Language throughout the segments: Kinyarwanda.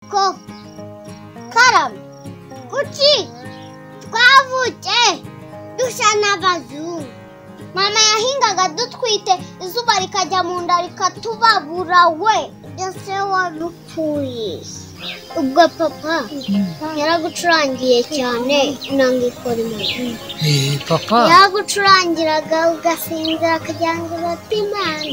ko karame kuki twavutse dusa n'abazungu mama yahingaga dutwite izuba rikajya mu nda rikatubabura we ese warupfuye ubwo papa yaragucurangiye cyane nanga ikora imana papa yaragucurangiraga ugasinzira kugira ngo urote imana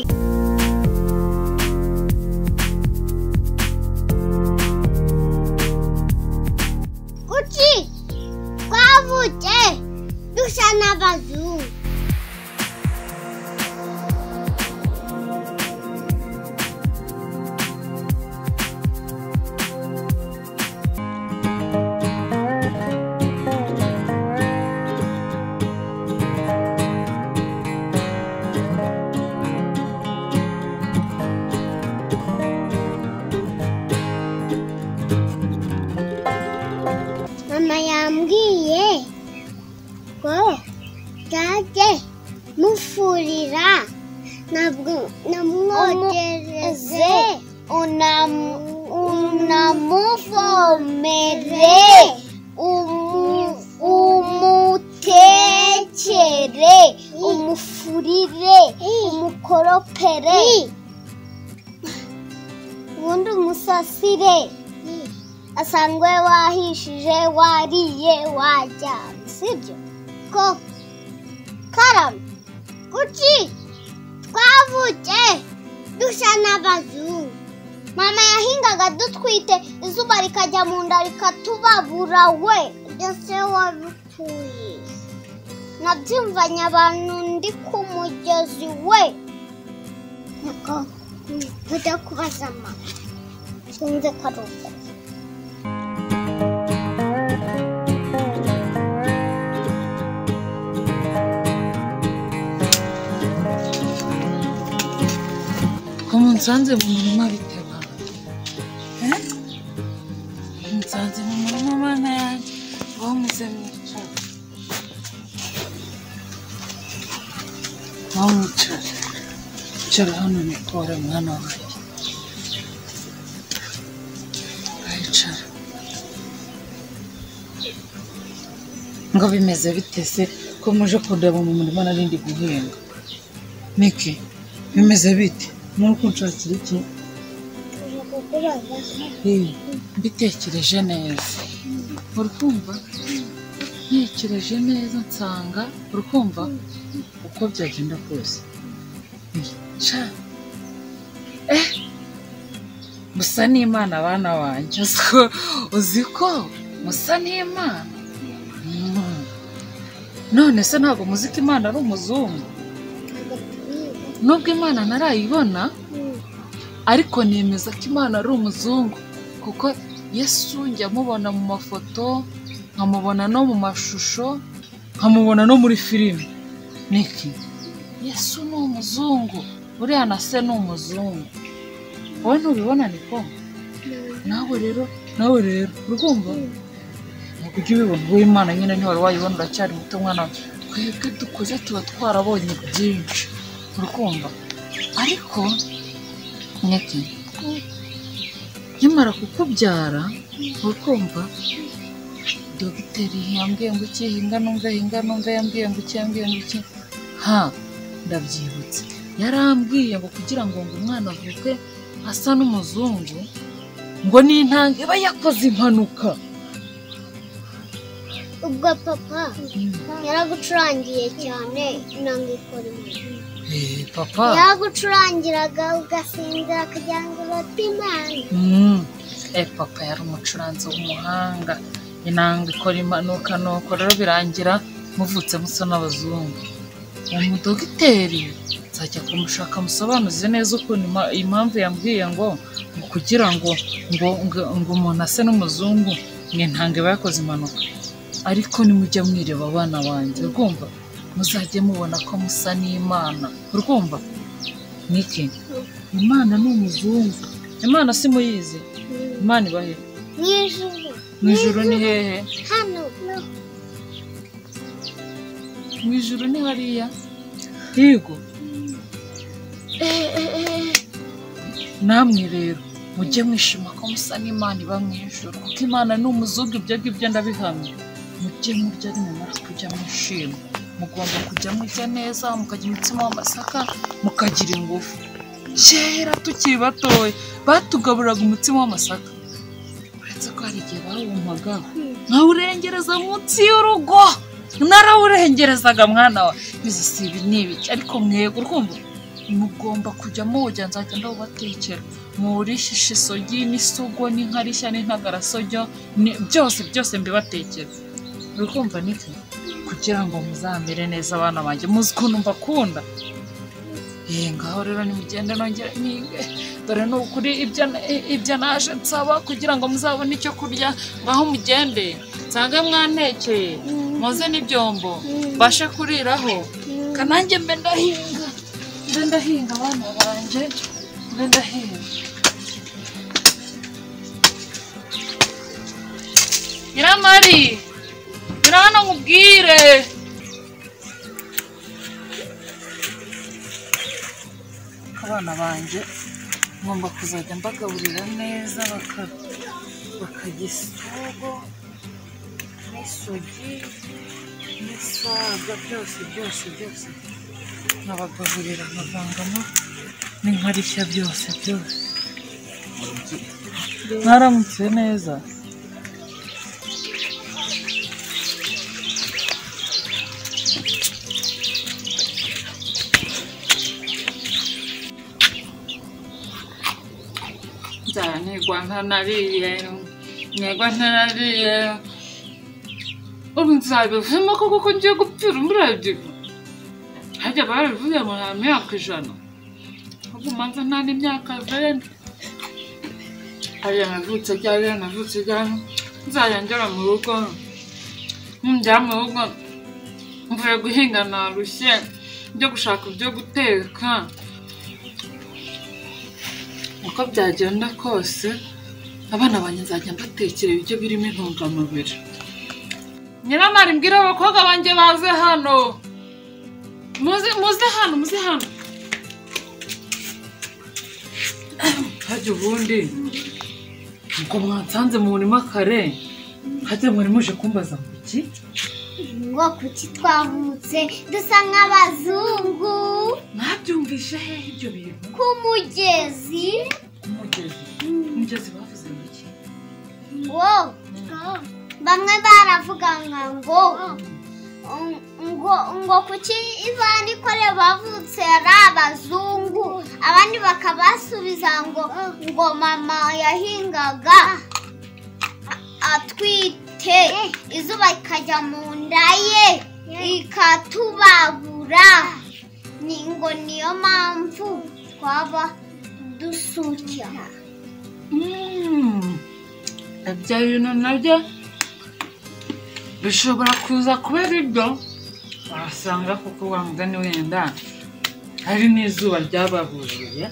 kuki twavutse dusa n'abazungu mama yambwiye ko nzajye mufurira ntabwo namwogereze unamuvomere umutekere umufurire umukoropere ubundi umusasire asangwe wahishije wariye wajyana sibyo ko karame kuki twavutse dusa n'abazungu mama yahingaga dutwite izuba rikajya mu nda rikatubabura we ese warupfuye nabyumvanye abantu ndi ku mugezi we nako tujya kubaza mama sinzi karuko nsanze mu murima biteba nsanze mu murima mana yanjye bamuze mwicara icara hano nikore mwana wanjye aricara ngo bimeze bitese ko muje kundeba mu murima narindi guhinga niki bimeze bite muri kunshakira iki mbitekereje neza urukumva ntekereje neza nsanga urukumva uko byagenda kose musa n'imana abana wanjye uzi ko musa n'imana none se ntabwo muzi ko imana ari umuzungu nubwo imana ntarayibona ariko nemeza ko imana ari umuzungu kuko Yesu njya mubona mu mafoto nkamubona no mu mashusho nkamubona no muri filime niki Yesu ni umuzungu uriya na se ni umuzungu wowe ntubibona niko nawe rero urumva ntabwo ujya ubibona wowe imana nyine ntiwari wayibona uracyari muto mwana twebwe dukoze tuba twarabonye byinshi urukumva ariko niki nkimara kukubyara urukumva dogiteri yambwiye ngo iki hinga numve yambwiye ngo iki ndabyibutse yarambwiye ngo kugira ngo umwana avuke asa n'umuzungu ngo n'intanga iba yakoze impanuka ubwo papa yaragucurangiye cyane nanga ikora imana papa yagucurangiraga ugasinzira kugira ngo urote imana papa yari umucuranzi w'umuhanga inanga ikora impanuka nuko rero birangira muvutse musa n'abazungu umudogiteri nzajya kumushaka musobanuze neza ukuntu impamvu yambwiye ngo kugira ngo umuntu ase n'umuzungu n'intanga iba yakoze impanuka ariko nimujya mwireba abana banjye urumva muzajye mubona ko musa n'imana urumva niki imana ni umuzungu imana si muyizi imana ibahe mu ijuru ni hehe hano mu ijuru ni hariya higo namwe rero mujye mwishima ko musa n'Imana iba mu ijuru kuko Imana ni umuzungu ibyo ngibyo ndabihamya mujye murya nimumara kujya mwishima mugomba kujya murya neza mukagira umutsima w'amasaka mukagira ingufu kera tukiri batoya batugaburiraga umutsima w'amasaka uretse ko hari igihe bawumpaga nkawurengereza munsi y'urugo narawurengerezaga mwana wa izi si ibi n'ibiki ariko mwego urumva mugomba kujya muwujya nzajya ndawubatekera murishisha isogi n'isogo n'inkarishya n'intagarasogo byose mbibatekera urukumva niki kugira ngo muzamere neza abana banjye muzi ukuntu mbakunda ngaho rero nimugende nongere nige dore ni ukuri ibyo naje nsaba kugira ngo muzabone icyo kurya ngaho mugende nsange mwantekeye muze n'ibyombo mbashe kuriraho kanange mbe ndahinga abana banjye mbe ndahinga Nyiramari gira hano nkubwire abana banjye ngomba kuzajya mbagaburira neza bakarya isogo n'isogi n'isaga byose nkabagaburira nkavangamo n'inkarishya byose mwaramutse neza nigwa ntanariye ubu nzabivemo kuko ngiye gupfira umurabyigo hajya barabivuze ngo nta myaka 100 ahubwo manza nta n'imyaka 20 hariya navutse ryari nzajya ngera mu rugo njya mu rugo mvuye guhinga narushye njya gushaka ibyo guteka uko byagenda kose abana banjye nzajya mbatekera ibiryo birimo intungamubiri Nyiramari mbwira abakobwa banjye baze hano muze hano hajya ubundi ngo mwansanze mu murima kare hajya muri muje kumbaza kuki ngo kuki twavutse dusa nk'abazungu mwabyumvishe hehe ibyo bintu ku mugezi bavuze iki bamwe baravuga ngo kuki Ivani kore bavutse ari abazungu abandi bakabasubiza ngo mama yahingaga atwite izuba ikajya mu nda ye ikatubabura niyo mpamvu twaba dusukya ibyo bintu nabyo bishobora kuza kubera ibyo wasanga kuko wa mugani wenda hari n'izuba ryababuriye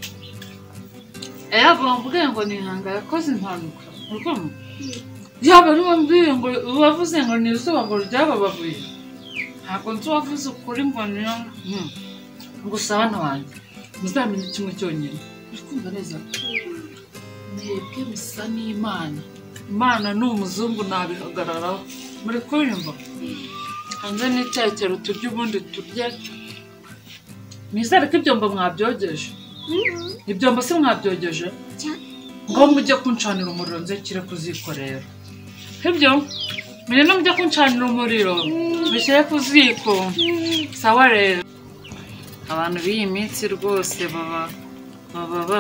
bamvuge ngo nihanga yakoze impanuka yaba ari wambwiye ngo wavuze ngo ni izuba ngo ryababuriye ntabwo nzi wavuze ukuri ngo niyo gusa abana banjye muzamenye kimwe cyonyine uri kumva neza mwebwe musa n'Imana Imana ni umuzungu nabihagararaho muri kuririmba hanze n'icyakero turya ubundi turye nizere ko ibyombo mwabyogeje ibyombo si mwabyogeje ngo mujye kuncanira umuriro nzekire kuzikorera ibyo mujye no mujye kuncanira umuriro bishyire ku ziko sawa rero abantu b'iyi minsi rwose baba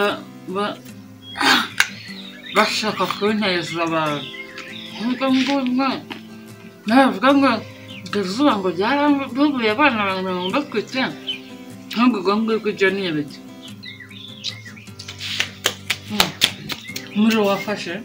bashaka kunteza abantu navuga ngo izuba ngo ryarabubuye abana banjye batwite ntabwo ngubwo ibyo ni ibiki umuriro wafashe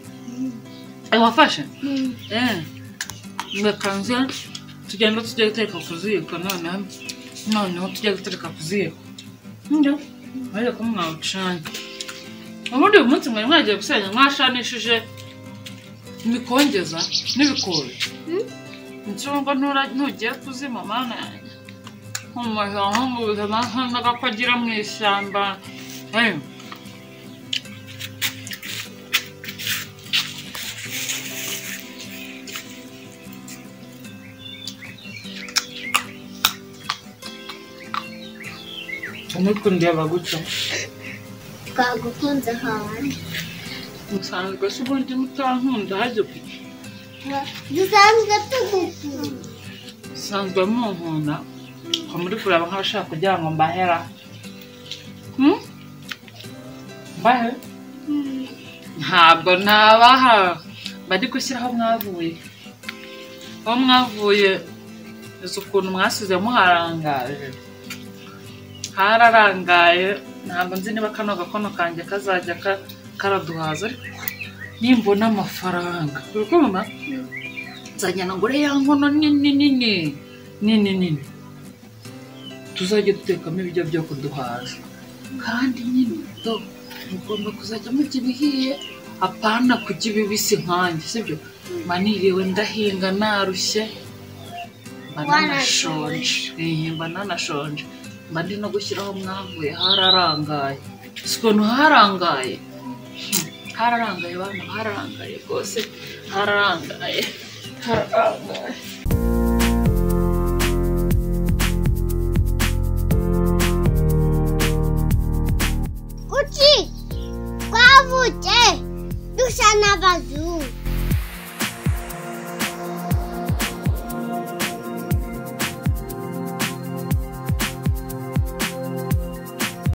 ngakanze tugenda tujya guteka ku ziko noneho tujya gutereka ku ziko ariko ko mwawucanye ubundi uyu munsi mwari mwagiye gusenya mwashanishije imikongeza n'ibikori nshyirwa ntugiye kuzima mana yanjye nk'umuzi nk'agakogira mu ishyamba umukundeba gutyo twagukunze hawe musanzwe se ubundi mutankunda hajya dusanzwe tugukunda musanzwe munkunda ko muri kureba nk'abashaka kugira ngo mbahera mbahe ntabwo nabaha bari gushyiraho mwavuye aho mwavuye uzi ukuntu mwasize muharangaje hararangaye ntabwo nzi niba kano gakono kanjye kazajya karaduhaza ariko nimbona amafaranga urumva nzajyana ngure ya nkono nini tuzajya dutekamo ibiryo byo kuduhaza kandi nyine mugomba kuzajya mujya ibihiye apana kujya ibibisi nkanjye sibyo maniriwe ndahinga narushye mba nanashonje mba ndi no gushyiraho mwavuye hararangaye si ukuntu hararangaye bana hararangaye rwose hararangaye kuki twavutse dusa n'abazungu